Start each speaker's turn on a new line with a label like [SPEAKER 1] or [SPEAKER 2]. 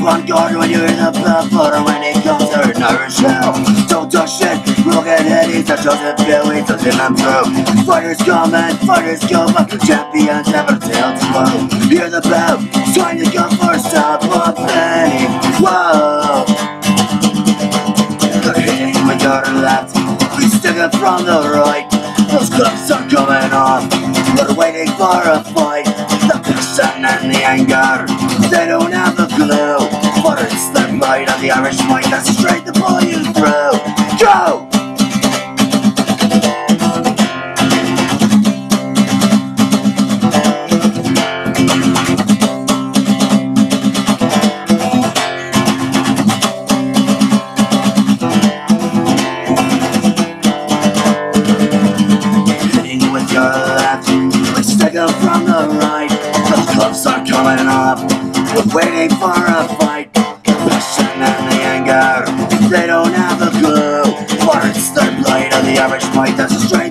[SPEAKER 1] on guard when you hear the blood flutter when it comes to an Irish hell. Don't touch shit, look at Eddie's that doesn't feel it, doesn't them through. Fighters come and fighters go, but the champions never tell to blow. Hear the bell, it's time to go for a stop of penny. Whoa! They're hitting my guard left, we stick it from the right. Those gloves are coming off, we're waiting for a fight. The passion and the anger, they don't have a clue. But it's the might of the Irish might that's straight to pull you through. Go! Hitting with your left, we stick up from the right. The gloves are coming up, we're waiting for a fight. The passion and the anger, they don't have a clue. But it's the blight of the Irish might that's straight